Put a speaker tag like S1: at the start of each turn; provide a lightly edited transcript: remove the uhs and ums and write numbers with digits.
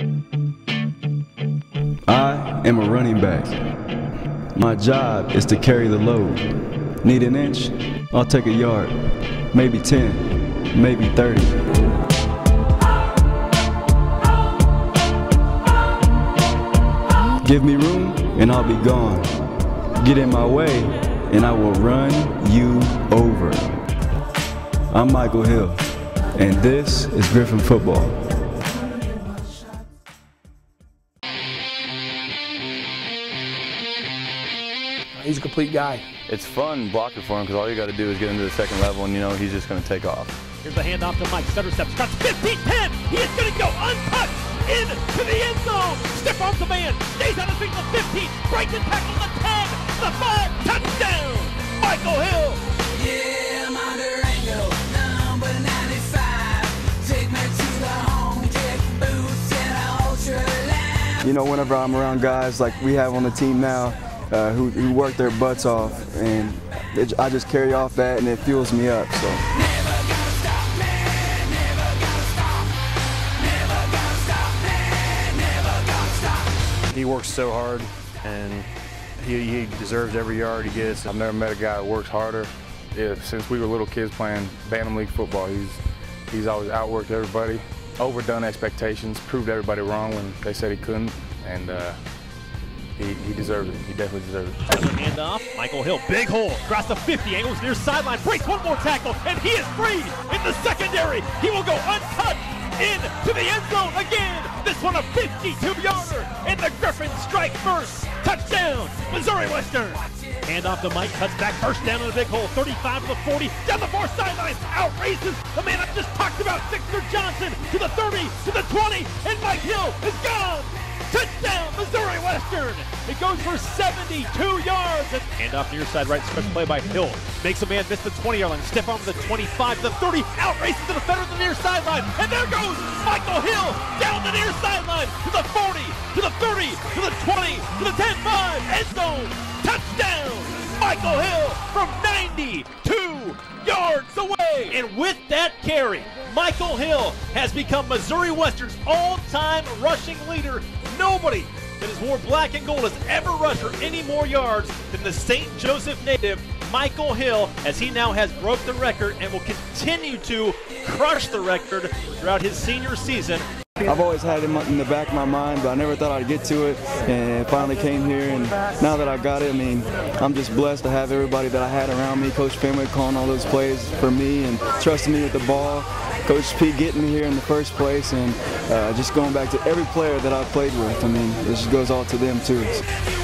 S1: I am a running back. My job is to carry the load. Need an inch? I'll take a yard. Maybe 10, maybe 30. Give me room and I'll be gone. Get in my way and I will run you over. I'm Michael Hill, and this is Griffon football.
S2: He's a complete guy.
S3: It's fun blocking for him because all you got to do is get into the second level and you know he's just going to take off.
S4: Here's the handoff to Mike. Stutter steps, cuts 15-10. He is going to go untouched into the end zone. Stiff arms the man. Stays on his feet to the 15. Breaks and tackles the 10. The 5. Touchdown. Michael Hill.
S5: Yeah, I'm on Durango, number 95. Take me to the home, take boots and ultra lamb.
S1: You know, whenever I'm around guys like we have on the team now, who work their butts off, and I just carry off that, and it fuels me up. So.
S5: Never gonna stop, man, never gonna stop. Never gonna stop, man, never gonna stop.
S6: He works so hard, and he deserves every yard he gets. I've never met a guy that works harder. Yeah, since we were little kids playing Bantam League football, he's always outworked everybody, overdone expectations, proved everybody wrong when they said he couldn't, and he deserves it. He definitely deserves it.
S4: Another handoff. Michael Hill, big hole, across the 50, angles near sideline, breaks one more tackle, and he is free in the secondary. He will go untouched into the end zone again. This one a 52-yarder, and the Griffons strike first. Touchdown, Missouri Western. Handoff to Mike, cuts back, first down in the big hole, 35 to the 40, down the far sideline, out races the man I just talked about, Victor Johnson, to the 30, to the 20, and Mike Hill is gone. Touchdown, Missouri Western. It goes for 72 yards. And handoff near side right, special play by Hill. Makes a man miss the 20-yard line. Stiff arm to the 25, to the 30, out races to the defender to the near sideline. And there goes Michael Hill down the near sideline to the 40, to the 30, to the 20, to the 10-5, end zone. Touchdown, Michael Hill from 92 yards away. And with that carry, Michael Hill has become Missouri Western's all-time rushing leader. Nobody that has worn black and gold has ever rushed for any more yards than the St. Joseph native, Michael Hill, as he now has broke the record and will continue to crush the record throughout his senior season.
S1: I've always had it in the back of my mind, but I never thought I'd get to it, and it finally came here, and now that I got it, I mean, I'm just blessed to have everybody that I had around me, Coach Fenwick calling all those plays for me and trusting me with the ball, Coach P getting me here in the first place, and just going back to every player that I've played with. I mean, this goes all to them too.